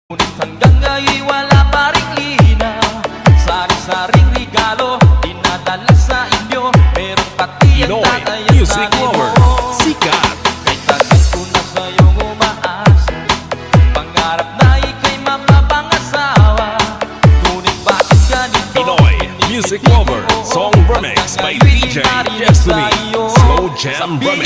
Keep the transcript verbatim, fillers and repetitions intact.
Ngunit hanggang ngayon wala pa ring linaw. Sari-saring regalo dinadala sa inyo, meron pati ang tatay at Music nanay mo. Lover, sikat. Kay tagal ko na sa'yong umaasa, pangarap na ika'y mapapangasawa. Ngunit bakit ganito? Pinoy Music Lover Song Remix by D J Destiny, Slow Jam Remix.